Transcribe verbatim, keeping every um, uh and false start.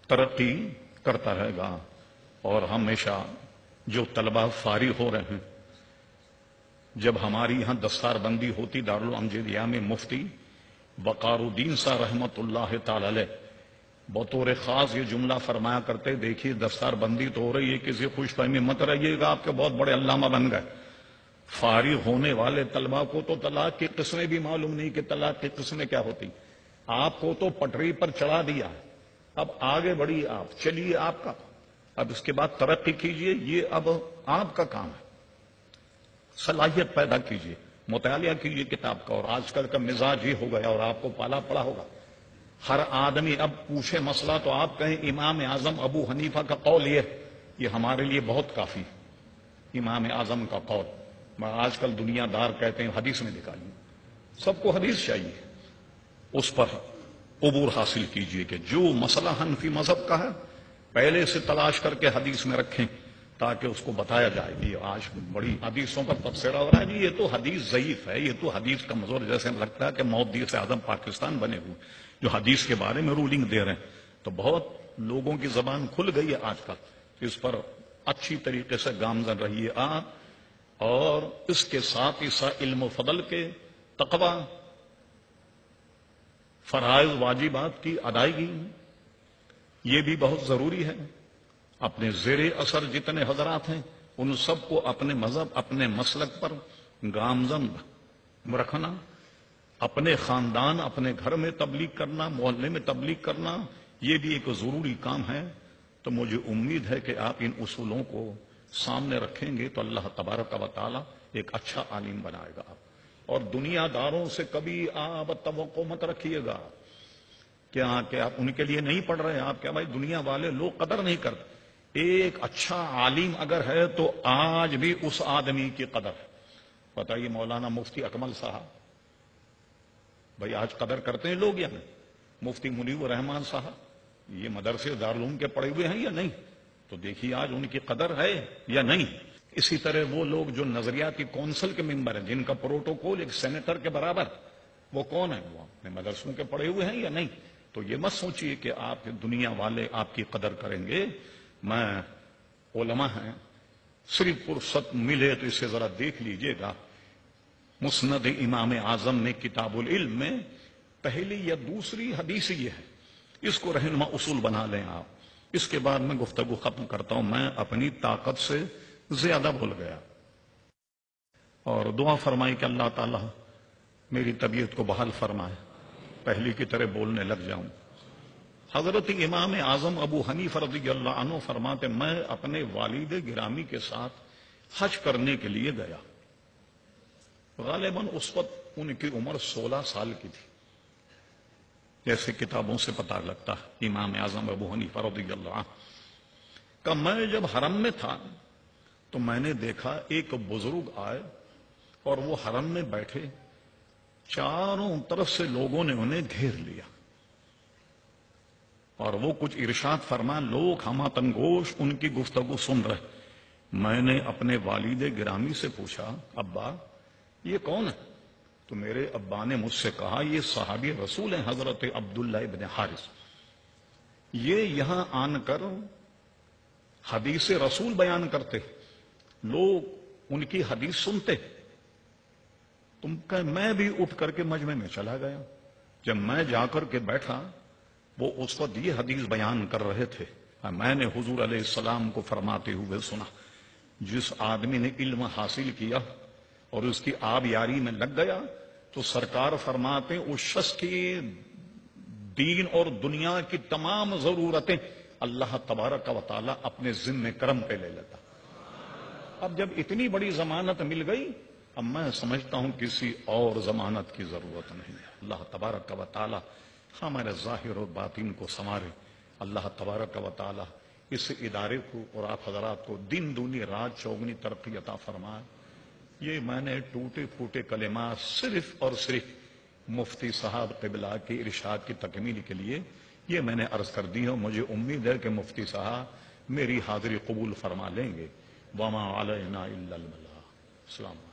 ترقی کرتا رہے گا، اور ہمیشہ جو طلبہ فارغ ہو رہے ہیں، جب ہماری یہاں دستار بندی ہوتی دارالامجدیہ میں، مفتی وقار الدین صاحب رحمت اللہ تعالی علیہ بطور خاص یہ جملہ فرمایا کرتے، دیکھیے دستار بندی تو ہو رہی ہے، کسی خوش فہمی مت رہیے گا، آپ کے بہت بڑے علامہ بن گئے۔ فارغ ہونے والے طلبہ کو تو طلاق کی قسمیں بھی معلوم نہیں کہ طلاق کی قسمیں کیا ہوتی۔ آپ کو تو پٹری پر چڑھا دیا، اب آگے بڑھیے، آپ چلیے، آپ کا اب اس کے بعد ترقی کیجئے، یہ اب آپ کا کام ہے۔ صلاحیت پیدا کیجئے، مطالعہ کیجئے کتاب کا، اور آج کل کا مزاج یہ ہو گیا، اور آپ کو پالا پڑا ہوگا، ہر آدمی اب پوچھے مسئلہ تو آپ کہیں امام اعظم ابو حنیفہ کا قول یہ یہ ہمارے لیے بہت کافی، امام اعظم کا قول۔ آج کل دنیا دار کہتے ہیں حدیث میں نکالیے، سب کو حدیث چاہیے، اس پر عبور حاصل کیجئے کہ جو مسئلہ حنفی مذہب کا ہے پہلے سے تلاش کر کے حدیث میں رکھیں تاکہ اس کو بتایا جائے۔ یہ آج بڑی حدیثوں پر تبصرہ ہو رہا ہے، یہ تو حدیث ضعیف ہے، یہ تو حدیث کمزور، جیسے لگتا ہے کہ محدث اعظم پاکستان بنے ہوئے جو حدیث کے بارے میں رولنگ دے رہے ہیں۔ تو بہت لوگوں کی زبان کھل گئی ہے آج کل، اس پر اچھی طریقے سے گامزن رہیے آپ، اور اس کے ساتھ ہی ساتھ علم و فضل کے تقوی، فرائض واجبات کی ادائیگی، یہ بھی بہت ضروری ہے۔ اپنے زیر اثر جتنے حضرات ہیں ان سب کو اپنے مذہب، اپنے مسلک پر گامزن رکھنا، اپنے خاندان، اپنے گھر میں تبلیغ کرنا، محلے میں تبلیغ کرنا، یہ بھی ایک ضروری کام ہے۔ تو مجھے امید ہے کہ آپ ان اصولوں کو سامنے رکھیں گے تو اللہ تبارک و تعالی ایک اچھا عالم بنائے گا۔ اور دنیا داروں سے کبھی آپ توقع مت رکھیے گا کیا کہ آپ ان کے لیے نہیں پڑھ رہے ہیں، آپ کیا بھائی دنیا والے لوگ قدر نہیں کرتے۔ ایک اچھا عالم اگر ہے تو آج بھی اس آدمی کی قدر ہے۔ بتائیے مولانا مفتی اکمل صاحب، بھائی آج قدر کرتے ہیں لوگ یا نہیں؟ مفتی منیب الرحمان صاحب یہ مدرسے دارالعلوم کے پڑھے ہوئے ہیں یا نہیں؟ تو دیکھیے آج ان کی قدر ہے یا نہیں۔ اسی طرح وہ لوگ جو نظریاتی کونسل کے ممبر ہیں، جن کا پروٹوکول ایک سینیٹر کے برابر، وہ کون ہیں؟ وہ اپنے مدرسوں کے پڑھے ہوئے ہیں یا نہیں؟ تو یہ مت سوچئے کہ آپ دنیا والے آپ کی قدر کریں گے۔ میں علماء ہیں، صرف فرصت ملے تو اسے ذرا دیکھ لیجئے گا، مسند امام اعظم میں کتاب العلم میں پہلی یا دوسری حدیث یہ ہے، اس کو رہنما اصول بنا لیں آپ۔ اس کے بعد میں گفتگو ختم کرتا ہوں، میں اپنی طاقت سے زیادہ بھول گیا، اور دعا فرمائی کہ اللہ تعالی میری طبیعت کو بحال فرمائے، پہلی کی طرح بولنے لگ جاؤں۔ حضرت امام اعظم ابو حنیفہ رضی اللہ عنہ فرماتے میں اپنے والد گرامی کے ساتھ حج کرنے کے لیے گیا، غالباً اس وقت ان کی عمر سولہ سال کی تھی، جیسے کتابوں سے پتہ لگتا ہے امام اعظم ابو حنیفہ رضی اللہ عنہ کا۔ میں جب حرم میں تھا تو میں نے دیکھا ایک بزرگ آئے اور وہ حرم میں بیٹھے، چاروں طرف سے لوگوں نے انہیں گھیر لیا، اور وہ کچھ ارشاد فرما، لوگ ہمہ تنگوش ان کی گفتگو سن رہے۔ میں نے اپنے والد گرامی سے پوچھا ابا یہ کون ہے؟ تو میرے ابا نے مجھ سے کہا یہ صحابی رسول ہیں حضرت عبداللہ ابن حارث، یہ یہاں آن کر حدیث رسول بیان کرتے، لوگ ان کی حدیث سنتے۔ تم کہ میں بھی اٹھ کر کے مجمع میں چلا گیا، جب میں جا کر کے بیٹھا وہ اس وقت یہ حدیث بیان کر رہے تھے، میں نے حضور علیہ السلام کو فرماتے ہوئے سنا، جس آدمی نے علم حاصل کیا اور اس کی آب یاری میں لگ گیا تو سرکار فرماتے ہیں اس شخص کی دین اور دنیا کی تمام ضرورتیں اللہ تبارک و تعالی اپنے ذمہ کرم پہ لے لیتا۔ اب جب اتنی بڑی ضمانت مل گئی، اب میں سمجھتا ہوں کسی اور ضمانت کی ضرورت نہیں ہے۔ اللہ تبارک و تعالی ہمارے ظاہر و باطن کو سنوارے۔ اللہ تبارک و تعالی اس ادارے کو اور آپ حضرات کو دن دونی رات چوگنی ترقی عطا فرمائے۔ یہ میں نے ٹوٹے پھوٹے کلمات صرف اور صرف مفتی صاحب قبلہ کی ارشاد کی تکمیل کے لیے یہ میں نے عرض کر دی ہے، مجھے امید ہے کہ مفتی صاحب میری حاضری قبول فرما لیں گے۔ وما علینا الا البلاغ۔ السلام علیکم۔